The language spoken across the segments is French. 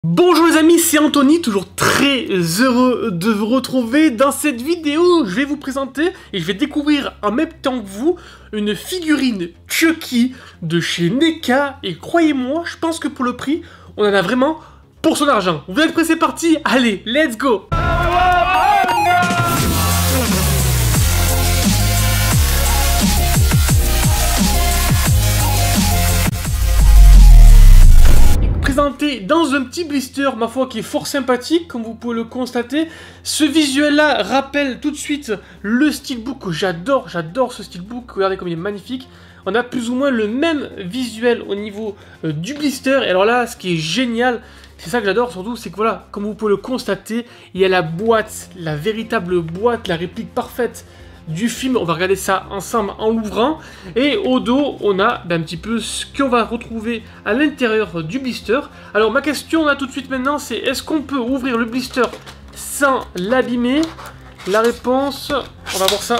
Bonjour les amis, c'est Anthony, toujours très heureux de vous retrouver. Dans cette vidéo, je vais vous présenter et je vais découvrir en même temps que vous une figurine Chucky de chez NECA. Et croyez-moi, je pense que pour le prix, on en a vraiment pour son argent. Vous êtes prêts, c'est parti? Allez, let's go! Présenté dans un petit blister, ma foi, qui est fort sympathique, comme vous pouvez le constater. Ce visuel-là rappelle tout de suite le steelbook que j'adore ce steelbook. Regardez comme il est magnifique. On a plus ou moins le même visuel au niveau du blister. Et alors là, ce qui est génial, c'est ça que j'adore surtout, c'est que voilà, comme vous pouvez le constater, il y a la boîte, la véritable boîte, la réplique parfaite du film. On va regarder ça ensemble en l'ouvrant. Et au dos, on a un petit peu ce qu'on va retrouver à l'intérieur du blister. Alors ma question là tout de suite maintenant, c'est est-ce qu'on peut ouvrir le blister sans l'abîmer? La réponse, on va voir ça.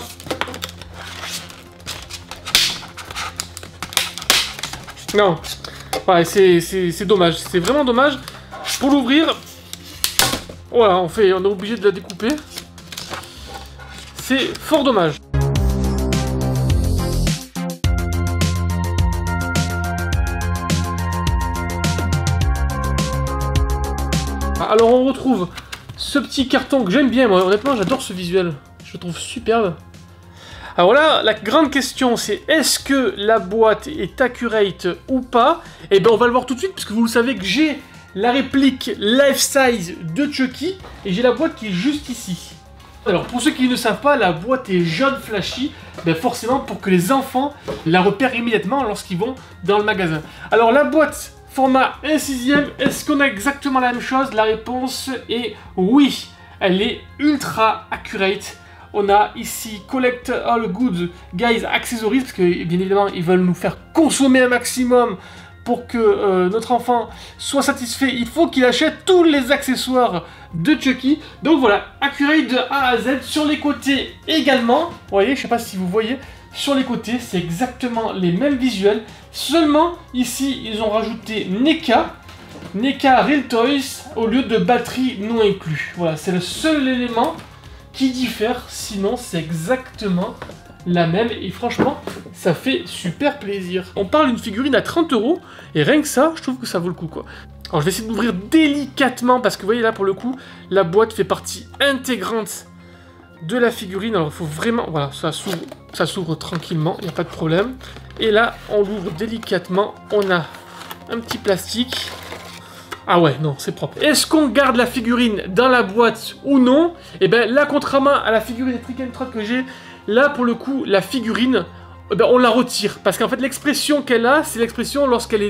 Non, ouais, c'est dommage, c'est vraiment dommage. Pour l'ouvrir, voilà, on est obligé de la découper. C'est fort dommage. Alors on retrouve ce petit carton que j'aime bien, moi honnêtement j'adore ce visuel, je le trouve superbe. Alors là, la grande question c'est est-ce que la boîte est accurate ou pas? Et bien on va le voir tout de suite, puisque vous le savez que j'ai la réplique life size de Chucky, et j'ai la boîte qui est juste ici. Alors pour ceux qui ne savent pas, la boîte est jaune flashy, ben forcément pour que les enfants la repèrent immédiatement lorsqu'ils vont dans le magasin. Alors la boîte format 1/6, est-ce qu'on a exactement la même chose? La réponse est oui, elle est ultra accurate. On a ici Collect All Good Guys Accessories, parce que bien évidemment ils veulent nous faire consommer un maximum. Pour que notre enfant soit satisfait, il faut qu'il achète tous les accessoires de Chucky. Donc voilà, accurate de A à Z. Sur les côtés également, vous voyez, je sais pas si vous voyez, sur les côtés, c'est exactement les mêmes visuels. Seulement, ici, ils ont rajouté NECA Real Toys, au lieu de batterie non inclus. Voilà, c'est le seul élément qui diffère, sinon c'est exactement la même, et franchement ça fait super plaisir. On parle d'une figurine à 30 €, et rien que ça je trouve que ça vaut le coup quoi. Alors je vais essayer d'ouvrir délicatement, parce que vous voyez là pour le coup la boîte fait partie intégrante de la figurine. Alors il faut vraiment, voilà, ça s'ouvre tranquillement, il n'y a pas de problème. Et là on l'ouvre délicatement, on a un petit plastique. Ah ouais, non, c'est propre. Est-ce qu'on garde la figurine dans la boîte ou non? Et bien là, contrairement à la figurine Trick and Track que j'ai, là, pour le coup, la figurine, ben, on la retire. Parce qu'en fait, l'expression qu'elle a, c'est l'expression lorsqu'elle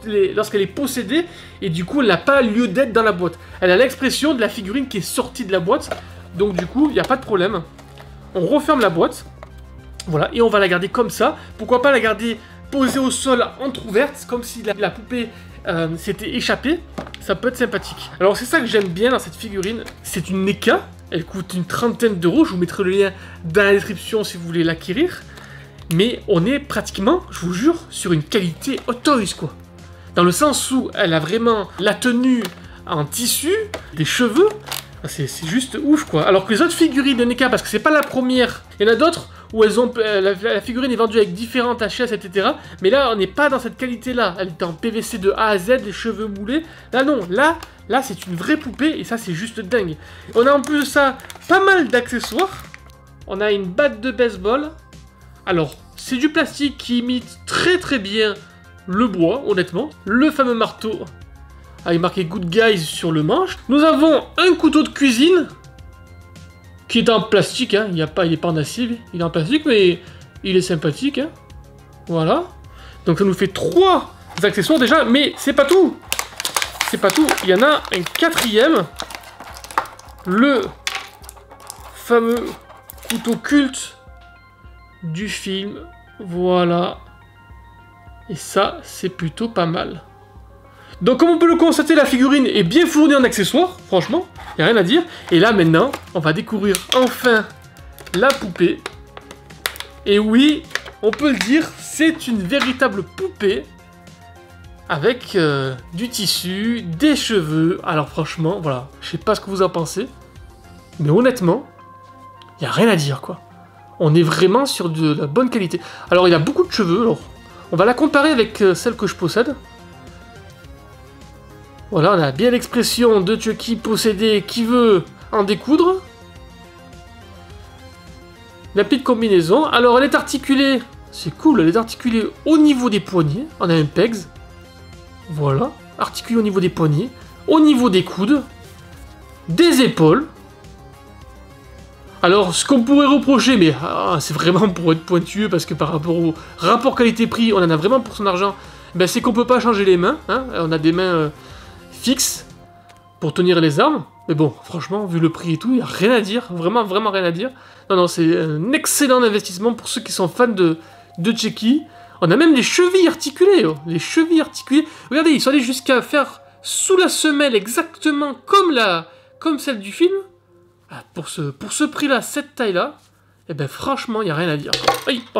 est possédée. Et du coup, elle n'a pas lieu d'être dans la boîte. Elle a l'expression de la figurine qui est sortie de la boîte. Donc du coup, il n'y a pas de problème. On referme la boîte. Voilà, et on va la garder comme ça. Pourquoi pas la garder posée au sol, entrouverte, comme si la poupée s'était échappée. Ça peut être sympathique. Alors c'est ça que j'aime bien dans cette figurine. C'est une NECA. Elle coûte une trentaine d'euros, je vous mettrai le lien dans la description si vous voulez l'acquérir. Mais on est pratiquement, je vous jure, sur une qualité Hot Toys quoi. Dans le sens où elle a vraiment la tenue en tissu, des cheveux, c'est juste ouf quoi. Alors que les autres figurines de NECA, parce que c'est pas la première, il y en a d'autres où elles ont, la figurine est vendue avec différentes HS, etc. Mais là, on n'est pas dans cette qualité-là. Elle est en PVC de A à Z, les cheveux moulés. Là non, là c'est une vraie poupée et ça c'est juste dingue. On a en plus de ça pas mal d'accessoires. On a une batte de baseball. Alors c'est du plastique qui imite très bien le bois, honnêtement. Le fameux marteau avec marqué Good Guys sur le manche. Nous avons un couteau de cuisine qui est en plastique, hein. Il n'est pas en acier, il est en plastique, mais il est sympathique, hein. Voilà. Donc ça nous fait 3 accessoires déjà, mais c'est pas tout. C'est pas tout, il y en a un 4e, le fameux couteau culte du film, voilà, et ça c'est plutôt pas mal. Donc comme on peut le constater, la figurine est bien fournie en accessoires, franchement, il n'y a rien à dire. Et là maintenant, on va découvrir enfin la poupée. Et oui, on peut le dire, c'est une véritable poupée. avec du tissu, des cheveux. Alors franchement, voilà, je sais pas ce que vous en pensez, mais honnêtement, il y a rien à dire quoi. On est vraiment sur de la bonne qualité. Alors il a beaucoup de cheveux, alors on va la comparer avec celle que je possède. Voilà, on a bien l'expression de Chucky possédé qui veut en découdre. La petite combinaison. Alors elle est articulée, c'est cool, elle est articulée au niveau des poignets. On a un pegs. Voilà, articulé au niveau des poignets, au niveau des coudes, des épaules. Alors, ce qu'on pourrait reprocher, mais c'est vraiment pour être pointueux, parce que par rapport au rapport qualité-prix, on en a vraiment pour son argent, ben, c'est qu'on peut pas changer les mains. Hein, on a des mains fixes pour tenir les armes. Mais bon, franchement, vu le prix et tout, il n'y a rien à dire. Vraiment, vraiment rien à dire. Non, non, c'est un excellent investissement pour ceux qui sont fans de Chucky. On a même les chevilles articulées, oh. Les chevilles articulées. Regardez, ils sont allés jusqu'à faire sous la semelle exactement comme celle du film. Ah, pour ce prix-là, cette taille-là, eh ben franchement, il n'y a rien à dire. Aïe, oh.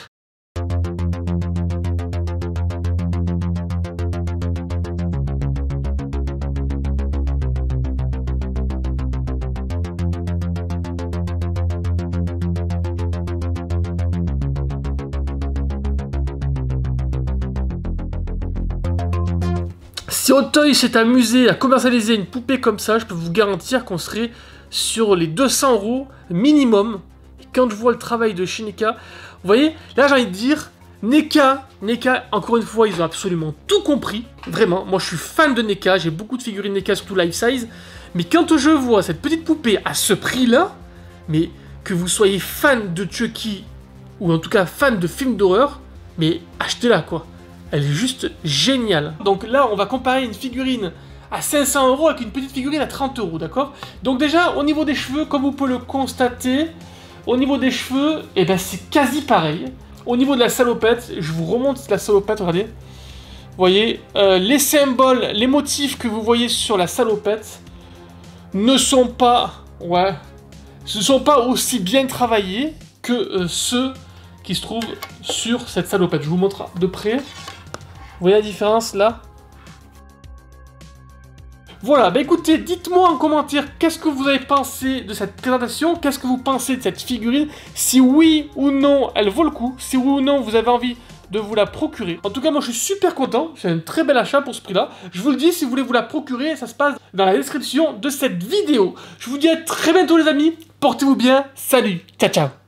Si Hot Toys s'est amusé à commercialiser une poupée comme ça, je peux vous garantir qu'on serait sur les 200 € minimum. Et quand je vois le travail de chez NECA, vous voyez, là j'ai envie de dire, NECA, encore une fois, ils ont absolument tout compris. Vraiment, moi je suis fan de NECA, j'ai beaucoup de figurines NECA, surtout life size. Mais quand je vois cette petite poupée à ce prix-là, mais que vous soyez fan de Chucky, ou en tout cas fan de films d'horreur, mais achetez-la quoi. Elle est juste géniale. Donc là, on va comparer une figurine à 500 € avec une petite figurine à 30 €, d'accord? Donc déjà, au niveau des cheveux, comme vous pouvez le constater, au niveau des cheveux, eh ben, c'est quasi pareil. Au niveau de la salopette, je vous remonte la salopette, regardez. Vous voyez, les symboles, les motifs que vous voyez sur la salopette ne sont pas, aussi bien travaillés que ceux qui se trouvent sur cette salopette. Je vous montre de près. Vous voyez la différence là? Voilà, bah écoutez, dites-moi en commentaire qu'est-ce que vous avez pensé de cette présentation, qu'est-ce que vous pensez de cette figurine, si oui ou non elle vaut le coup, si oui ou non vous avez envie de vous la procurer. En tout cas, moi je suis super content, c'est un très bel achat pour ce prix-là. Je vous le dis, si vous voulez vous la procurer, ça se passe dans la description de cette vidéo. Je vous dis à très bientôt les amis, portez-vous bien, salut, ciao ciao.